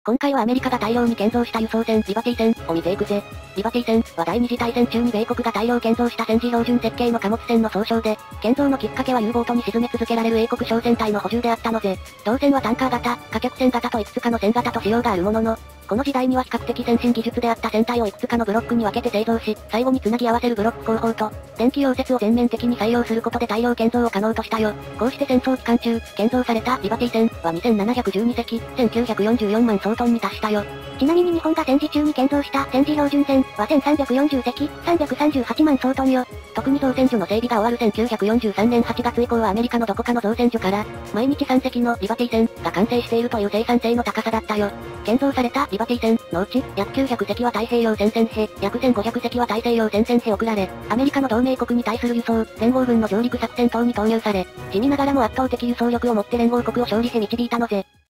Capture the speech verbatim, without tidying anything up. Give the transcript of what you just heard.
今回はアメリカが大量に建造した輸送船、リバティ船を見ていくぜ。リバティ船は第二次大戦中に米国が大量建造した戦時標準設計の貨物船の総称で、建造のきっかけは U ボートに沈め続けられる英国商船隊の補充であったのぜ。同船はタンカー型、貨客船型といくつかの船型と仕様があるものの、この時代には比較的先進技術であった船体をいくつかのブロックに分けて製造し、最後に繋ぎ合わせるブロック工法と、電気溶接を全面的に採用することで大量建造を可能としたよ。こうして戦争期間中、建造されたリバティ船はにせんななひゃくじゅうにせき、せんきゅうひゃくよんじゅうよんまん総トンに達したよ。 ちなみに日本が戦時中に建造した戦時標準船はせんさんびゃくよんじゅうせき、さんびゃくさんじゅうはちまん総トンよ。 特に造船所の整備が終わるせんきゅうひゃくよんじゅうさんねんはちがつ以降はアメリカのどこかの造船所から、毎日さんせきのリバティ船が完成しているという生産性の高さだったよ。建造されたリバティ船のうち、約きゅうひゃくせきは太平洋戦線兵、約せんごひゃくせきは大西洋戦線兵送られ、アメリカの同盟国に対する輸送、連合軍の上陸作戦等に投入され、地味ながらも圧倒的輸送力を持って連合国を勝利へ導いたのぜ。